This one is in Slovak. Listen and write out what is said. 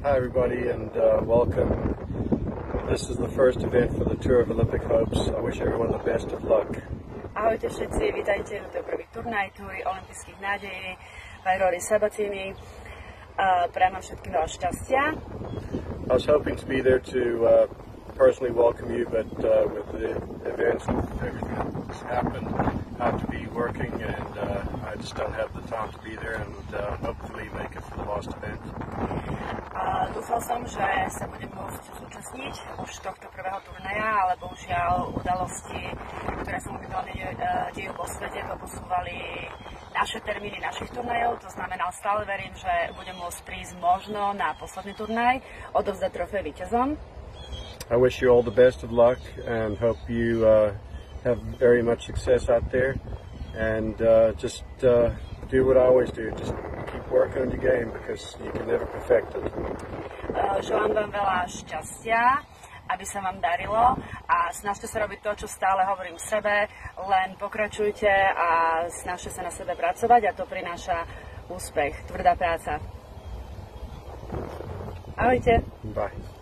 Hi everybody and welcome. This is the first event for the Tour of Olympic Hopes. I wish everyone the best of luck. Ahojte všetci, vítajte, to je prvý turnaj túry olympijských nádejí by Rory Sabbatini. Prajem vám všetkým veľa šťastia. I was hoping to be there to personally welcome you, but with the events and everything that's happened, I have to be working and I just don't have the time to be there and hopefully make it for the last event. Dúfal som, že sa budem môcť zúčastniť už tohto prvého turnaja, ale bohužiaľ udalosti, ktoré sa momentálne dejú vo svete, to posúvali naše termíny našich turnajov. To znamená, stále verím, že budem môcť prísť možno na posledný turnaj, odovzdať trofej víťazom. I wish you all the best of luck and hope you have very much success out there and just do what I always do, just keep working on your game because you can never perfect it. Želám vám veľa šťastia, aby sa vám darilo a snažte sa robiť to, čo stále hovorím sebe, len pokračujte a snažte sa na sebe pracovať a to prináša úspech, tvrdá práca. Ahojte. Bye.